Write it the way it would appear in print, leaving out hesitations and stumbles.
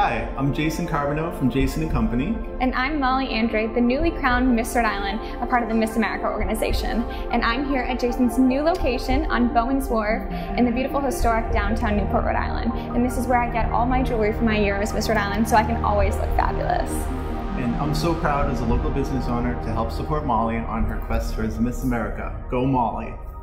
Hi, I'm Jason Carbonell from Jason & Company. And I'm Molly Andrade, the newly crowned Miss Rhode Island, a part of the Miss America organization. And I'm here at Jason's new location on Bowens Wharf in the beautiful historic downtown Newport, Rhode Island. And this is where I get all my jewelry for my year as Miss Rhode Island, so I can always look fabulous. And I'm so proud as a local business owner to help support Molly on her quest for Miss America. Go Molly!